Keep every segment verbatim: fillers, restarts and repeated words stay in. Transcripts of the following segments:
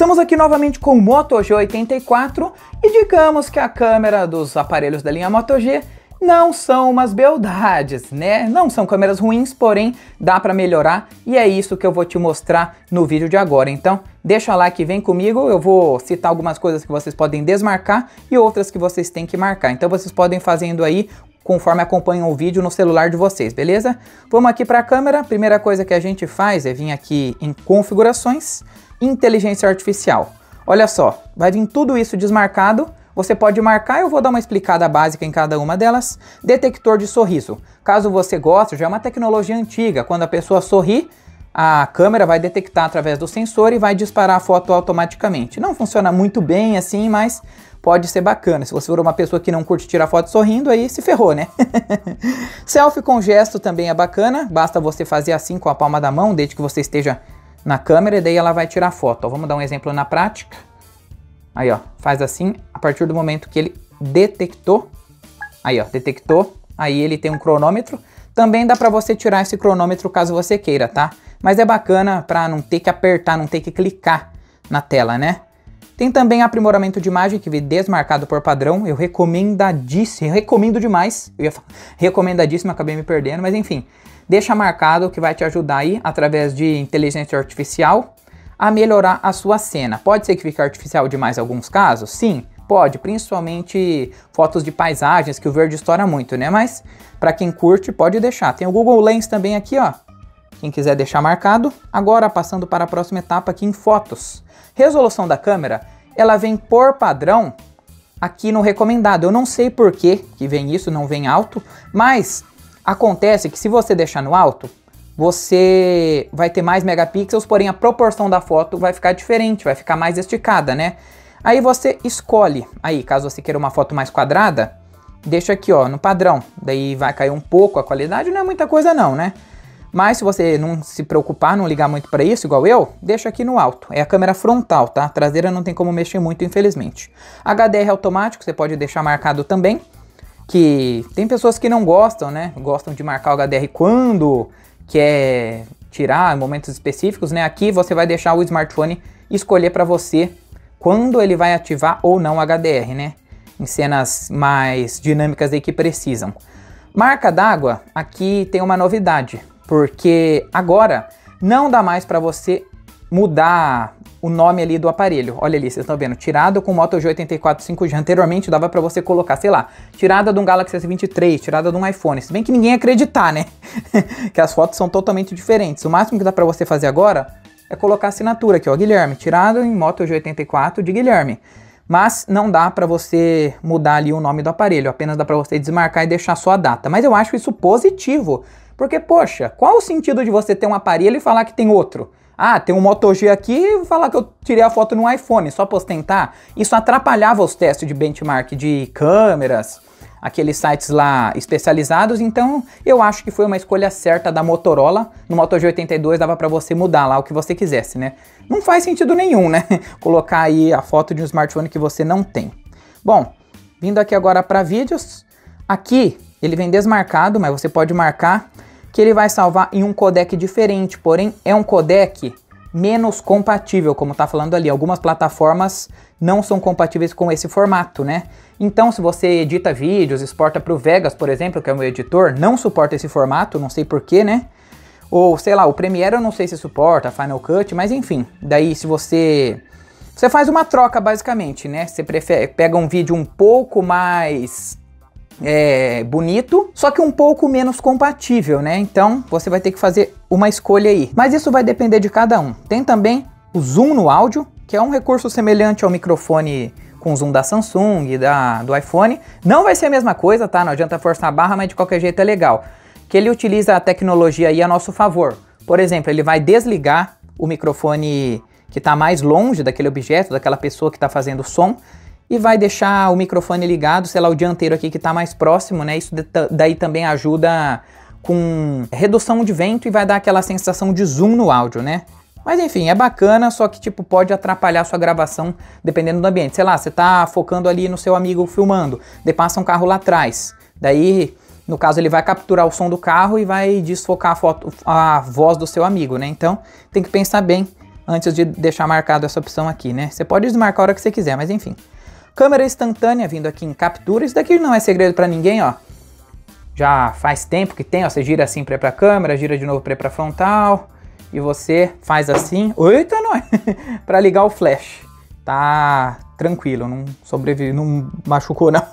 Estamos aqui novamente com o Moto G oitenta e quatro e digamos que a câmera dos aparelhos da linha Moto G não são umas beldades, né? Não são câmeras ruins, porém dá para melhorar e é isso que eu vou te mostrar no vídeo de agora. Então deixa lá que vem comigo, eu vou citar algumas coisas que vocês podem desmarcar e outras que vocês têm que marcar. Então vocês podem fazendo aí conforme acompanham o vídeo no celular de vocês, beleza? Vamos aqui para a câmera. Primeira coisa que a gente faz é vir aqui em configurações, inteligência artificial. Olha só, vai vir tudo isso desmarcado. Você pode marcar, eu vou dar uma explicada básica em cada uma delas. Detector de sorriso. Caso você goste, já é uma tecnologia antiga. Quando a pessoa sorri, a câmera vai detectar através do sensor e vai disparar a foto automaticamente. Não funciona muito bem assim, mas pode ser bacana. Se você for uma pessoa que não curte tirar foto sorrindo, aí se ferrou, né? Selfie com gesto também é bacana. Basta você fazer assim com a palma da mão, desde que você esteja na câmera, e daí ela vai tirar foto. Ó, vamos dar um exemplo na prática. Aí, ó, faz assim, a partir do momento que ele detectou. Aí, ó, detectou. Aí ele tem um cronômetro. Também dá pra você tirar esse cronômetro caso você queira, tá? Mas é bacana pra não ter que apertar, não ter que clicar na tela, né? Tem também aprimoramento de imagem que vem desmarcado por padrão. Eu recomendadíssimo, recomendo demais. Eu ia falar, recomendadíssimo, acabei me perdendo, mas enfim. Deixa marcado que vai te ajudar aí, através de inteligência artificial, a melhorar a sua cena. Pode ser que fique artificial demais em alguns casos? Sim, pode, principalmente fotos de paisagens, que o verde estoura muito, né? Mas para quem curte, pode deixar. Tem o Google Lens também aqui, ó. Quem quiser deixar marcado. Agora, passando para a próxima etapa aqui em fotos. Resolução da câmera, ela vem por padrão aqui no recomendado. Eu não sei por que que vem isso, não vem alto, mas acontece que se você deixar no alto, você vai ter mais megapixels, porém a proporção da foto vai ficar diferente, vai ficar mais esticada, né? Aí você escolhe, aí caso você queira uma foto mais quadrada, deixa aqui ó, no padrão, daí vai cair um pouco a qualidade, não é muita coisa não, né? Mas se você não se preocupar, não ligar muito para isso, igual eu, deixa aqui no alto. É a câmera frontal, tá? Traseira não tem como mexer muito, infelizmente. H D R automático, você pode deixar marcado também, que tem pessoas que não gostam, né? Gostam de marcar o H D R quando quer tirar em momentos específicos, né? Aqui você vai deixar o smartphone escolher para você quando ele vai ativar ou não o H D R, né? Em cenas mais dinâmicas aí que precisam. Marca d'água, aqui tem uma novidade, porque agora não dá mais para você mudar o nome ali do aparelho. Olha ali, vocês estão vendo, tirada com Moto G oitenta e quatro cinco G. Anteriormente dava para você colocar, sei lá, tirada de um Galaxy S vinte e três, tirada de um iPhone. Se bem que ninguém ia acreditar, né? Que as fotos são totalmente diferentes. O máximo que dá para você fazer agora é colocar a assinatura aqui, ó, Guilherme, tirado em Moto G oitenta e quatro de Guilherme. Mas não dá para você mudar ali o nome do aparelho, apenas dá para você desmarcar e deixar só a data. Mas eu acho isso positivo, porque, poxa, qual o sentido de você ter um aparelho e falar que tem outro? Ah, tem um Moto G aqui e falar que eu tirei a foto no iPhone, só pra ostentar. Isso atrapalhava os testes de benchmark de câmeras, aqueles sites lá especializados. Então eu acho que foi uma escolha certa da Motorola. No Moto G oitenta e dois dava pra você mudar lá o que você quisesse, né? Não faz sentido nenhum, né? Colocar aí a foto de um smartphone que você não tem. Bom, vindo aqui agora para vídeos. Aqui ele vem desmarcado, mas você pode marcar que ele vai salvar em um codec diferente, porém é um codec menos compatível, como tá falando ali. Algumas plataformas não são compatíveis com esse formato, né? Então se você edita vídeos, exporta para o Vegas, por exemplo, que é o meu editor, não suporta esse formato, não sei porquê, né? Ou sei lá, o Premiere eu não sei se suporta, Final Cut, mas enfim. Daí se você... Você faz uma troca basicamente, né? Você prefere, pega um vídeo um pouco mais... É, bonito, só que um pouco menos compatível, né? Então você vai ter que fazer uma escolha aí. Mas isso vai depender de cada um. Tem também o zoom no áudio, que é um recurso semelhante ao microfone com zoom da Samsung e da, do iPhone. Não vai ser a mesma coisa, tá? Não adianta forçar a barra, mas de qualquer jeito é legal. Que ele utiliza a tecnologia aí a nosso favor. Por exemplo, ele vai desligar o microfone que está mais longe daquele objeto, daquela pessoa que está fazendo o som, e vai deixar o microfone ligado, sei lá, o dianteiro aqui que está mais próximo, né? Isso daí também ajuda com redução de vento e vai dar aquela sensação de zoom no áudio, né? Mas enfim, é bacana, só que tipo pode atrapalhar a sua gravação dependendo do ambiente. Sei lá, você tá focando ali no seu amigo filmando, daí passa um carro lá atrás. Daí, no caso, ele vai capturar o som do carro e vai desfocar a, foto, a voz do seu amigo, né? Então, tem que pensar bem antes de deixar marcado essa opção aqui, né? Você pode desmarcar a hora que você quiser, mas enfim. Câmera instantânea vindo aqui em captura. Isso daqui não é segredo pra ninguém, ó. Já faz tempo que tem, ó. Você gira assim pra ir pra câmera, gira de novo pra ir pra frontal. E você faz assim. Eita, não é? Pra ligar o flash. Tá tranquilo, não sobrevive, não machucou, não.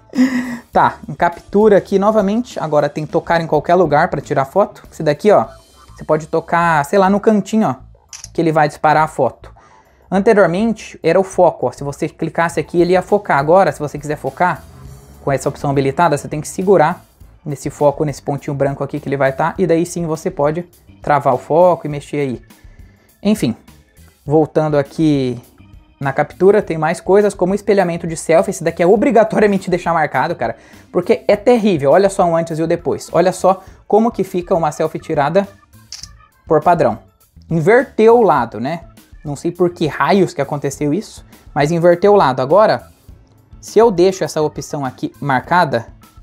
Tá, em captura aqui novamente. Agora tem tocar em qualquer lugar pra tirar foto. Esse daqui, ó. Você pode tocar, sei lá, no cantinho, ó. Que ele vai disparar a foto. Anteriormente era o foco, ó. Se você clicasse aqui ele ia focar. Agora, se você quiser focar com essa opção habilitada, você tem que segurar nesse foco, nesse pontinho branco aqui que ele vai estar, e daí sim você pode travar o foco e mexer aí. Enfim, voltando aqui na captura, tem mais coisas como espelhamento de selfie. Esse daqui é obrigatoriamente deixar marcado, cara, porque é terrível. Olha só o antes e o depois. Olha só como que fica uma selfie tirada por padrão. Inverteu o lado, né? Não sei por que raios que aconteceu isso, mas inverteu o lado. Agora, se eu deixo essa opção aqui marcada,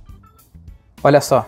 olha só,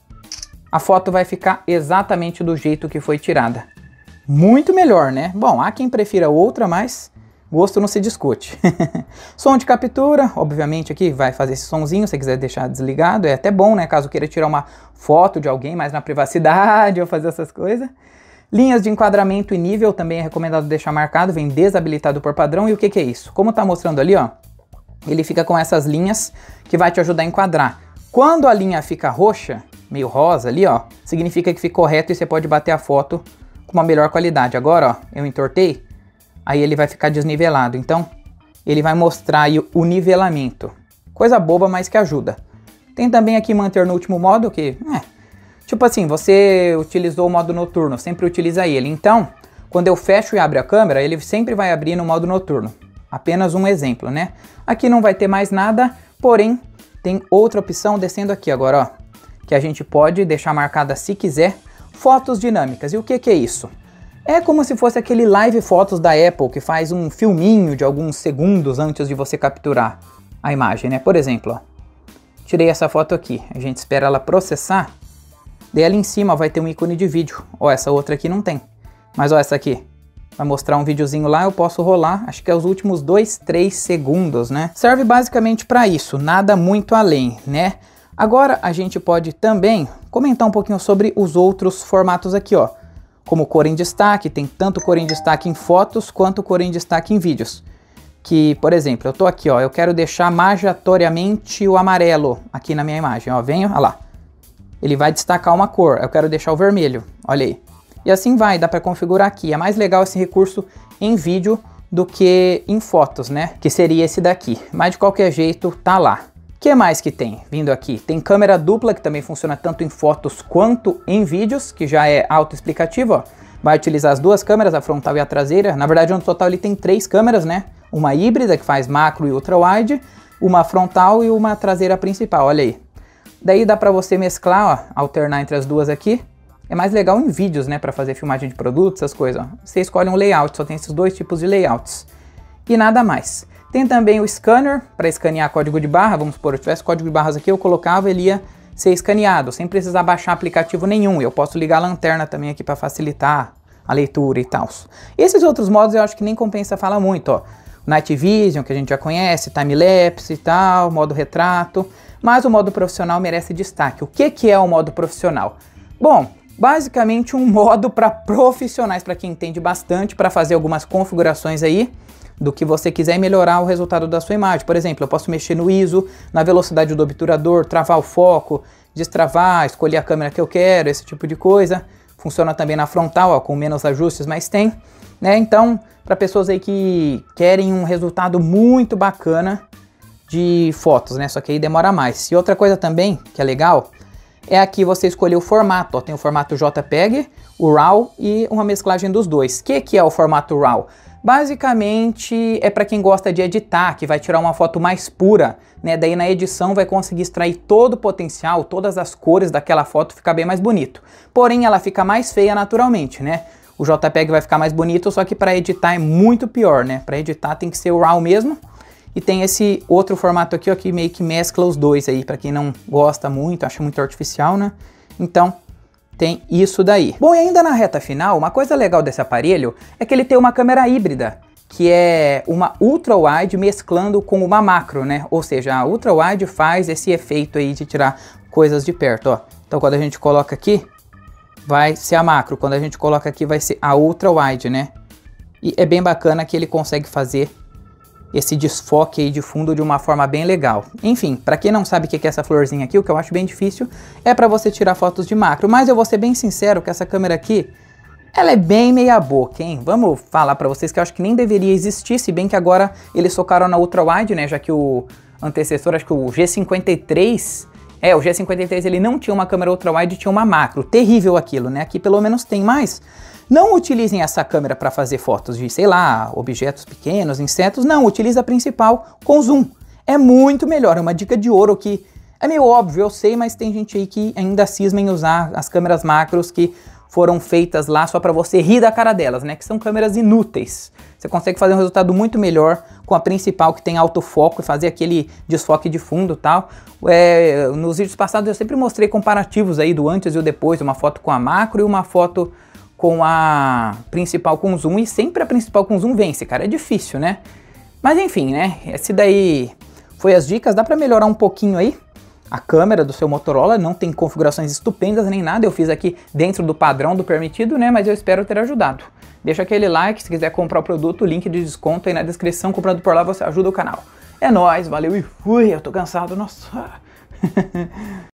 a foto vai ficar exatamente do jeito que foi tirada. Muito melhor, né? Bom, há quem prefira outra, mas gosto não se discute. Som de captura, obviamente aqui vai fazer esse sonzinho, se você quiser deixar desligado, é até bom, né? Caso queira tirar uma foto de alguém mais na privacidade ou fazer essas coisas. Linhas de enquadramento e nível também é recomendado deixar marcado, vem desabilitado por padrão. E o que que é isso? Como tá mostrando ali, ó, ele fica com essas linhas que vai te ajudar a enquadrar. Quando a linha fica roxa, meio rosa ali, ó, significa que ficou reto e você pode bater a foto com uma melhor qualidade. Agora, ó, eu entortei, aí ele vai ficar desnivelado. Então, ele vai mostrar aí o nivelamento. Coisa boba, mas que ajuda. Tem também aqui manter no último modo, que é... Tipo assim, você utilizou o modo noturno, sempre utiliza ele. Então, quando eu fecho e abro a câmera, ele sempre vai abrir no modo noturno. Apenas um exemplo, né? Aqui não vai ter mais nada, porém, tem outra opção descendo aqui agora, ó. Que a gente pode deixar marcada se quiser, fotos dinâmicas. E o que que é isso? É como se fosse aquele live fotos da Apple, que faz um filminho de alguns segundos antes de você capturar a imagem, né? Por exemplo, ó. Tirei essa foto aqui, a gente espera ela processar. Daí ali em cima vai ter um ícone de vídeo. Ó, essa outra aqui não tem. Mas ó, essa aqui. Vai mostrar um videozinho lá, eu posso rolar. Acho que é os últimos dois, três segundos, né? Serve basicamente para isso, nada muito além, né? Agora a gente pode também comentar um pouquinho sobre os outros formatos aqui, ó. Como cor em destaque, tem tanto cor em destaque em fotos, quanto cor em destaque em vídeos. Que, por exemplo, eu tô aqui, ó, eu quero deixar majoratoriamente o amarelo aqui na minha imagem, ó. Venho, ó lá. Ele vai destacar uma cor, eu quero deixar o vermelho, olha aí. E assim vai, dá para configurar aqui. É mais legal esse recurso em vídeo do que em fotos, né? Que seria esse daqui. Mas de qualquer jeito, tá lá. O que mais que tem vindo aqui? Tem câmera dupla, que também funciona tanto em fotos quanto em vídeos, que já é autoexplicativo, ó. Vai utilizar as duas câmeras, a frontal e a traseira. Na verdade, no total ele tem três câmeras, né? Uma híbrida, que faz macro e ultra-wide, uma frontal e uma traseira principal, olha aí. Daí dá pra você mesclar, ó, alternar entre as duas aqui. É mais legal em vídeos, né, pra fazer filmagem de produtos, essas coisas, ó. Você escolhe um layout, só tem esses dois tipos de layouts. E nada mais. Tem também o scanner, para escanear código de barra. Vamos supor, eu tivesse código de barras aqui, eu colocava, ele ia ser escaneado, sem precisar baixar aplicativo nenhum. Eu posso ligar a lanterna também aqui para facilitar a leitura e tal. Esses outros modos eu acho que nem compensa falar muito, ó. Night Vision, que a gente já conhece, Time-Lapse e tal, modo retrato. Mas o modo profissional merece destaque. O que que é o modo profissional? Bom, basicamente um modo para profissionais, para quem entende bastante, para fazer algumas configurações aí do que você quiser melhorar o resultado da sua imagem. Por exemplo, eu posso mexer no I S O, na velocidade do obturador, travar o foco, destravar, escolher a câmera que eu quero, esse tipo de coisa. Funciona também na frontal, ó, com menos ajustes, mas tem, né? Então, para pessoas aí que querem um resultado muito bacana de fotos, né? Só que aí demora mais. E outra coisa também que é legal é aqui você escolher o formato, ó. Tem o formato JPEG, o RAW e uma mesclagem dos dois. O que que é o formato RAW? Basicamente é para quem gosta de editar, que vai tirar uma foto mais pura, né? Daí na edição vai conseguir extrair todo o potencial, todas as cores daquela foto, ficar bem mais bonito. Porém ela fica mais feia naturalmente, né? O JPEG vai ficar mais bonito, só que para editar é muito pior, né? Para editar tem que ser o RAW mesmo. E tem esse outro formato aqui, ó, que meio que mescla os dois aí, para quem não gosta muito, acha muito artificial, né? Então tem isso daí. Bom, e ainda na reta final, uma coisa legal desse aparelho é que ele tem uma câmera híbrida, que é uma ultra-wide mesclando com uma macro, né? Ou seja, a ultra-wide faz esse efeito aí de tirar coisas de perto, ó. Então quando a gente coloca aqui, vai ser a macro. Quando a gente coloca aqui, vai ser a ultra-wide, né? E é bem bacana que ele consegue fazer esse desfoque aí de fundo de uma forma bem legal. Enfim, para quem não sabe o que é essa florzinha aqui, o que eu acho bem difícil é para você tirar fotos de macro. Mas eu vou ser bem sincero que essa câmera aqui, ela é bem meia boca, hein? Vamos falar para vocês que eu acho que nem deveria existir, se bem que agora eles focaram na ultra-wide, né? Já que o antecessor, acho que o G cinquenta e três... É, o G cinquenta e três ele não tinha uma câmera ultra-wide, tinha uma macro. Terrível aquilo, né? Aqui pelo menos tem mais. Não utilizem essa câmera para fazer fotos de, sei lá, objetos pequenos, insetos. Não, utilize a principal com zoom. É muito melhor, é uma dica de ouro que é meio óbvio, eu sei, mas tem gente aí que ainda cisma em usar as câmeras macros que foram feitas lá só para você rir da cara delas, né? Que são câmeras inúteis. Você consegue fazer um resultado muito melhor com a principal que tem autofoco e fazer aquele desfoque de fundo e tal. É, nos vídeos passados eu sempre mostrei comparativos aí do antes e o depois, uma foto com a macro e uma foto com a principal com zoom, e sempre a principal com zoom vence, cara, é difícil, né? Mas enfim, né, esse daí foi as dicas, dá pra melhorar um pouquinho aí a câmera do seu Motorola, não tem configurações estupendas nem nada, eu fiz aqui dentro do padrão do permitido, né, mas eu espero ter ajudado. Deixa aquele like, se quiser comprar o produto, link de desconto aí na descrição, comprando por lá você ajuda o canal. É nóis, valeu e fui, eu tô cansado, nossa...